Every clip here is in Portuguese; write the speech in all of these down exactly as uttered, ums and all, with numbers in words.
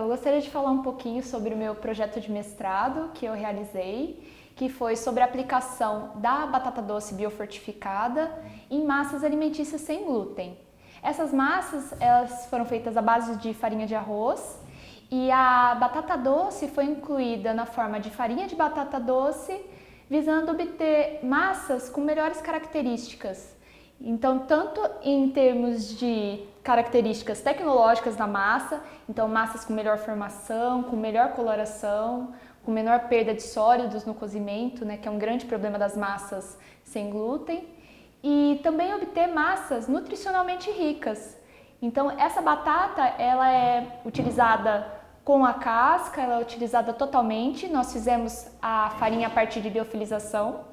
Eu gostaria de falar um pouquinho sobre o meu projeto de mestrado que eu realizei, que foi sobre a aplicação da batata doce biofortificada em massas alimentícias sem glúten. Essas massas elas foram feitas à base de farinha de arroz e a batata doce foi incluída na forma de farinha de batata doce, visando obter massas com melhores características. Então, tanto em termos de características tecnológicas da massa, então massas com melhor formação, com melhor coloração, com menor perda de sólidos no cozimento, né, que é um grande problema das massas sem glúten, e também obter massas nutricionalmente ricas. Então, essa batata ela é utilizada com a casca, ela é utilizada totalmente. Nós fizemos a farinha a partir de liofilização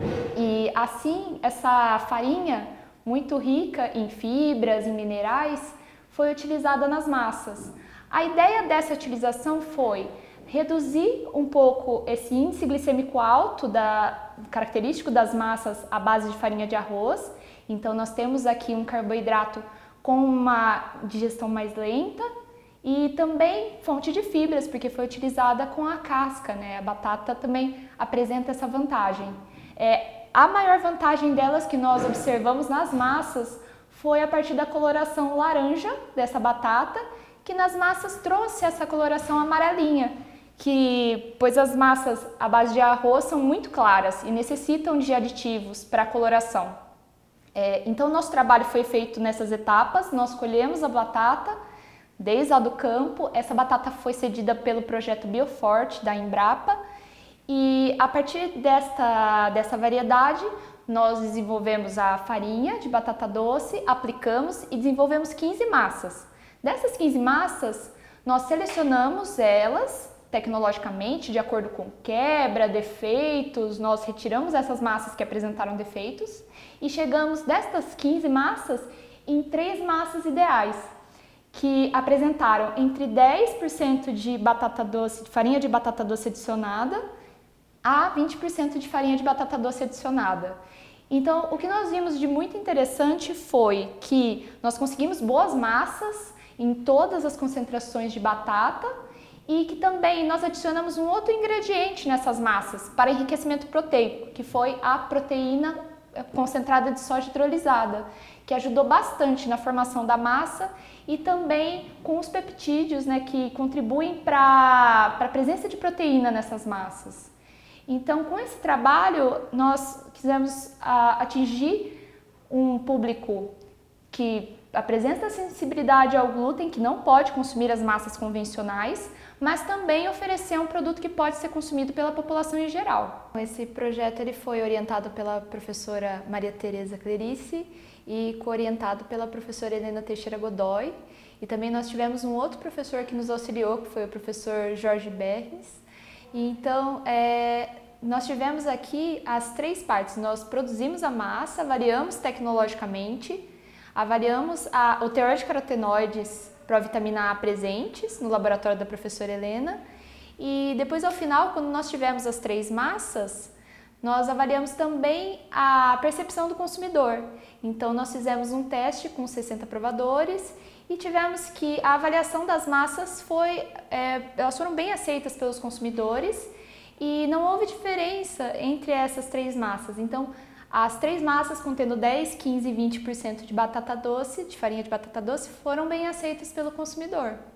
e assim essa farinha muito rica em fibras, em minerais, foi utilizada nas massas. A ideia dessa utilização foi reduzir um pouco esse índice glicêmico alto da, característico das massas à base de farinha de arroz. Então nós temos aqui um carboidrato com uma digestão mais lenta e também fonte de fibras, porque foi utilizada com a casca, né? A batata também apresenta essa vantagem. É, A maior vantagem delas que nós observamos nas massas foi a partir da coloração laranja dessa batata, que nas massas trouxe essa coloração amarelinha, que, pois as massas à base de arroz são muito claras e necessitam de aditivos para a coloração. É, então, nosso trabalho foi feito nessas etapas. Nós colhemos a batata desde lá do campo. Essa batata foi cedida pelo projeto Bioforte da Embrapa. E a partir desta, dessa variedade, nós desenvolvemos a farinha de batata doce, aplicamos e desenvolvemos quinze massas. Dessas quinze massas, nós selecionamos elas tecnologicamente, de acordo com quebra, defeitos, nós retiramos essas massas que apresentaram defeitos e chegamos destas quinze massas em três massas ideais, que apresentaram entre dez por cento de batata doce, de farinha de batata doce adicionada, a vinte por cento de farinha de batata doce adicionada. Então, o que nós vimos de muito interessante foi que nós conseguimos boas massas em todas as concentrações de batata e que também nós adicionamos um outro ingrediente nessas massas para enriquecimento proteico, que foi a proteína concentrada de soja hidrolisada, que ajudou bastante na formação da massa e também com os peptídeos, né, que contribuem para a presença de proteína nessas massas. Então, com esse trabalho, nós quisemos a, atingir um público que apresenta sensibilidade ao glúten, que não pode consumir as massas convencionais, mas também oferecer um produto que pode ser consumido pela população em geral. Esse projeto ele foi orientado pela professora Maria Tereza Clerice e co-orientado pela professora Helena Teixeira Godoy. E também nós tivemos um outro professor que nos auxiliou, que foi o professor Jorge Berres. Então, é, nós tivemos aqui as três partes. Nós produzimos a massa, avaliamos tecnologicamente, avaliamos a, o teor de carotenoides para a vitamina A presentes no laboratório da professora Helena e depois, ao final, quando nós tivemos as três massas, nós avaliamos também a percepção do consumidor. Então, nós fizemos um teste com sessenta provadores e tivemos que a avaliação das massas foi, é, elas foram bem aceitas pelos consumidores e não houve diferença entre essas três massas. Então, as três massas contendo dez, quinze e vinte por cento de batata doce, de farinha de batata doce, foram bem aceitas pelo consumidor.